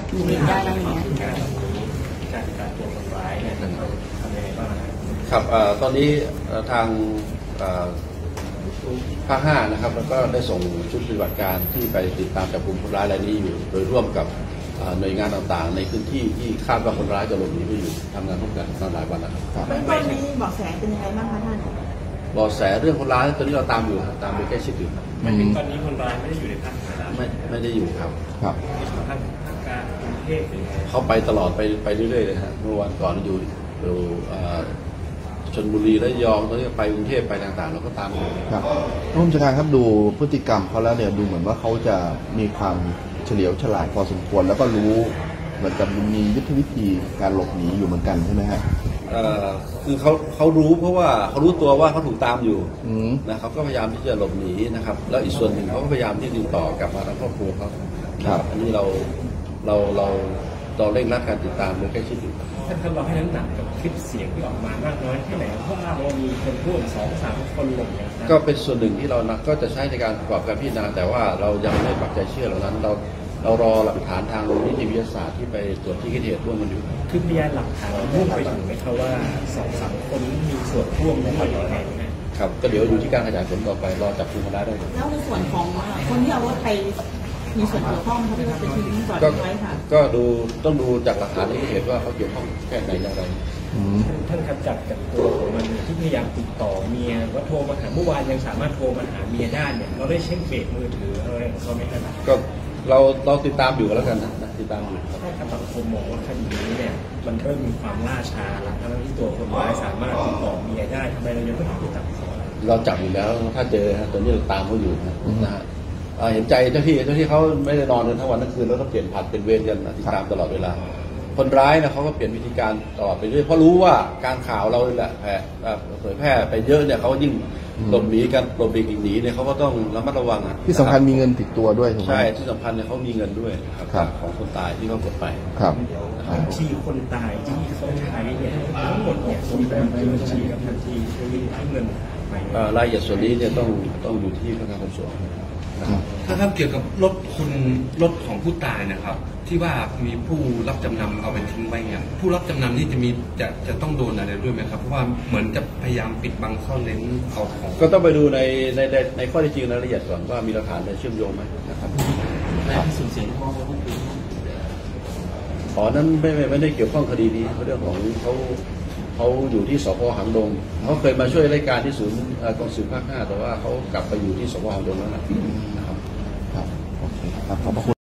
มีเห็นได้บ้างไหมการตัวคนร้ายเนี่ยเราทำยังไงบ้างครับตอนนี้ทางภาค 5นะครับแล้วก็ได้ส่งชุดปฏิบัติการที่ไปติดตามจับกลุ่มคนร้ายรายนี้อยู่โดยร่วมกับหน่วยงานต่างๆในพื้นที่ที่คาดว่าคนร้ายจะหลบหนีไปอยู่ทำงานร่วมกันมาหลายวันแล้วครับเบื้องต้นนี้เบาะแสเป็นยังไงบ้างคะท่านเบาะแสเรื่องคนร้ายตอนนี้เราตามอยู่ครับตามไปใกล้ชิดอยู่ครับตอนนี้คนร้ายไม่ได้อยู่ในภาคเหนือไม่ได้อยู่ครับภาคกลางกรุงเทพเขาไปตลอดไปเรื่อยๆเลยฮะเมื่อวันก่อนอยู่ชลบุรีและยองตอนนี้ไปกรุงเทพไปต่างๆเราก็ตามอยู่ครับท่านผู้การครับดูพฤติกรรมเขาแล้วเนี่ยดูเหมือนว่าเขาจะมีความเฉลียวฉลาดพอสมควรแล้วก็รู้เหมือนกับมียุทธวิธีการหลบหนีอยู่เหมือนกันใช่ไหมฮะคือเขารู้เพราะว่าเขารู้ตัวว่าเขาถูกตามอยู่นะครับก็พยายามที่จะหลบหนีนะครับแล้วอีกส่วนหนึ่งเขาก็พยายามที่ติดต่อกลับมาทางครอบครัวเขาครับอันนี้เราเร่งรัดการติดตามโดยใกล้ชิดอยู่ท่านเราให้น้ำหนักกับคลิปเสียงที่ออกมามากน้อยแค่ไหนเพราะว่าเรามีคนร่วม2-3 คนหลงเนี่ยก็เป็นส่วนหนึ่งที่เราก็จะใช้ในการประกอบการพิจารณาแต่ว่าเรายังไม่ปักใจเชื่อเหล่านั้นเรารอหลักฐานทางนิติวิทยาศาสตร์ที่ไปตรวจที่เกิดเหตุร่วมกันอยู่คือพยานหลักฐานมุ่งไปถึงไหมครับว่า2-3 คนมีส่วนร่วมในการก่อเหตุครับก็เดี๋ยวอยู่ที่การขยายผลต่อไปรอจับกลุ่มคนร้ายได้แล้วในส่วนของคนที่เอารถไปมีส่วนเกี่ยวข้องเขาที่ว่าเป็นทีมจอดไว้ค่ะก็ต้องดูจากหลักฐานที่เห็นว่าเขาเกี่ยวข้องแค่ไหนอย่างไรท่านครับจากตัวของมันที่พยายามติดต่อเมียว่าโทรมาหาเมื่อวานยังสามารถโทรมาหาเมียได้เนี่ยเราได้เช็คเบรกมือถืออะไรของเขาไหมครับก็เราติดตามอยู่แล้วกันนะติดตามอยู่ใช่ครับสังคมมองว่าคดีนี้เนี่ยมันเริ่มมีความล่าช้าแล้วทั้งที่ตัวคนร้ายสามารถติดต่อเมียได้ทำไมเรายังไม่ติดตามเราจับอยู่แล้วถ้าเจอตอนนี้เราตามเขาอยู่นะฮะเห็นใจเจ้าที่เขาไม่ได้นอนกันทั้งวันทั้งคืนแล้วก็เปลี่ยนผัดเป็นเวรกันติดตามตลอดเวลาคนร้ายนะเขาก็เปลี่ยนวิธีการตลอดไปเรื่อยเพราะรู้ว่าการข่าวเราแหละเผยแพร่ไปเยอะเนี่ยเขายิ่งหลบหนีกันหลบหนีเนี่ยเขาก็ต้องระมัดระวังที่สำคัญมีเงินติดตัวด้วยใช่ที่สำคัญเนี่ยเขามีเงินด้วยครับของคนตายที่เขากดไปครับบัญชีคนตายที่เขาใช้เนี่ยทั้งหมดเนี่ยมีแบบบัญชีกับบัญชีที่เงินรายละเอียดส่วนนี้เนี่ยต้องอยู่ที่พนักงานสอบสวนถ้าครับเกี่ยวกับรถของผู้ตายนะครับที่ว่ามีผู้รับจำนำเอาไปทิ้งไว้เนี่ยผู้รับจำนำที่จะมีจะต้องโดนอะไรด้วยไหมครับเพราะว่าเหมือนจะพยายามปิดบังซ่อนเร้นเอาของก็ต้องไปดูในข้อที่จริงรายละเอียดก่อนว่ามีหลักฐานเชื่อมโยงไหมนะครับในที่สูญเสียพ่อเขานั้นไม่ได้เกี่ยวข้องคดีนี้เรื่องของเขาอยู่ที่สพ.หางดงเขาเคยมาช่วยรายการที่ศูนย์กองสืบภาค 5แต่ว่าเขากลับไปอยู่ที่สพ.หางดงแล้วนะครับโอเคครับขอบพระคุณ